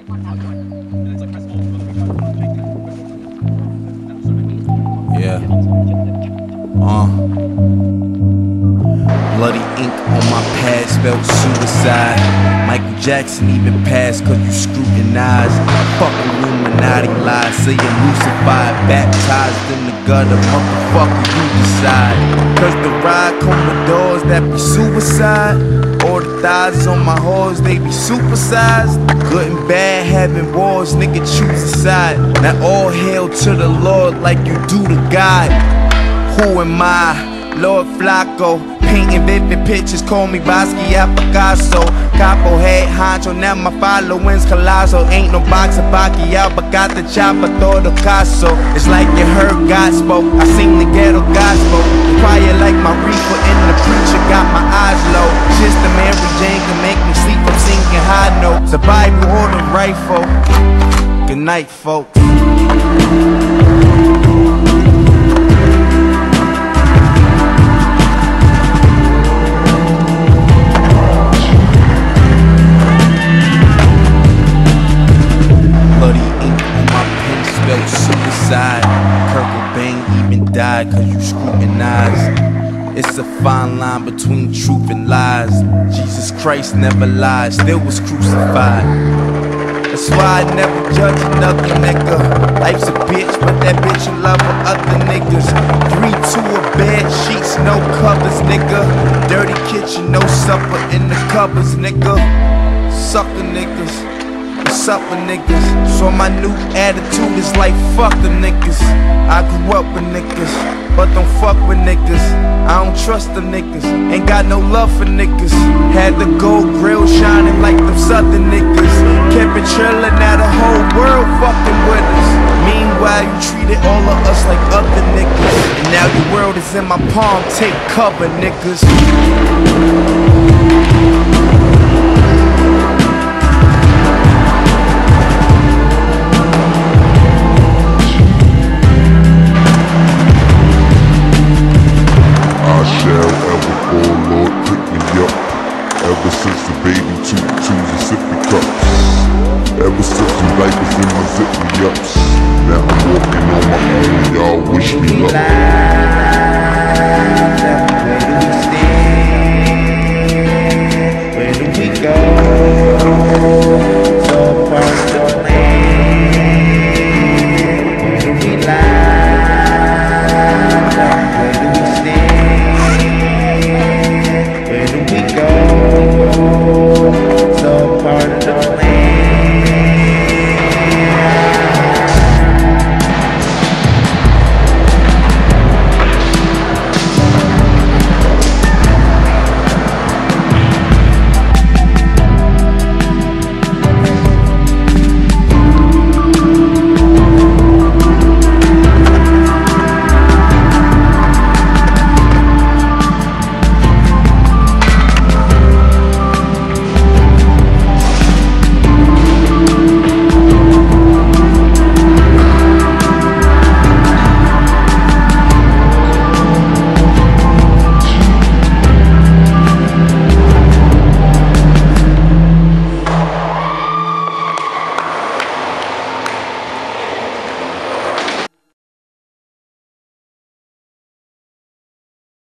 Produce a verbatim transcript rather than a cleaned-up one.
Yeah. Uh. Bloody ink on my pad spelled suicide. Michael Jackson even passed cause you scrutinize. Fucking Illuminati lies, say you're lucified. Baptized in the gutter, motherfucker, you decide. Cause the ride come with doors that be suicide. Or the thighs on my horse, they be supersized. Good and bad having wars, nigga choose a side. Now all hail to the Lord like you do to God. Who am I? Lord Flacco, painting vivid pictures, call me Basquiat Picasso. Capo head honcho, now my following's colossal. Ain't no box of Pacquiao, but got the chopper, todo caso. It's like you heard God spoke, I sing the ghetto gospel. Quiet like my reaper and the preacher got my eyes low. Sister Mary Jane can make me sleep, I'm singing high notes. The Bible or the rifle. Good night, folks. Suicide, Kirkpatrick even died cause you scrutinize. It's a fine line between truth and lies. Jesus Christ never lied, still was crucified. That's why I never judge another nigga. Life's a bitch, but that bitch in love with other niggas. Three to a bed, sheets, no covers, nigga. Dirty kitchen, no supper in the cupboards, nigga. Sucker niggas. What's up with niggas? So my new attitude is like fuck the niggas. I grew up with niggas, but don't fuck with niggas. I don't trust the niggas, ain't got no love for niggas. Had the gold grill shining like them southern niggas. Kept it trillin', now the whole world fucking with us. Meanwhile you treated all of us like other niggas. And now your world is in my palm, take cover niggas. Ever since the baby two twos and sippy cups. Ever since the diapers in my zippy ups. Now I'm walking on my own, y'all wish me luck. Where do we stand? Where do we go?